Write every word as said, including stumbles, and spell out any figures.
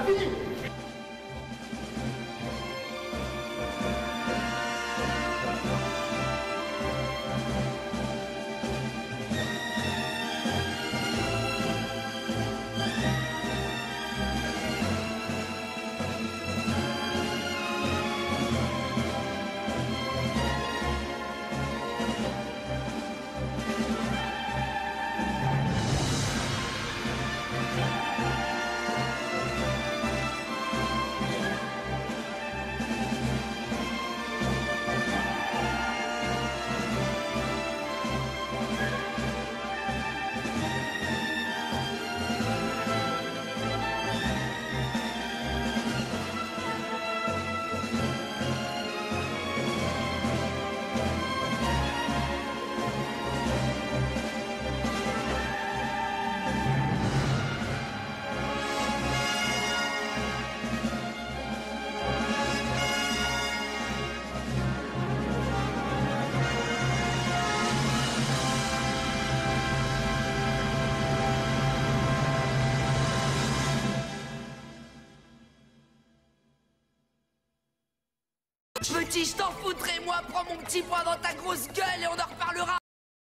vie. Petit, je t'en foutrais, moi, prends mon petit poing dans ta grosse gueule et on en reparlera.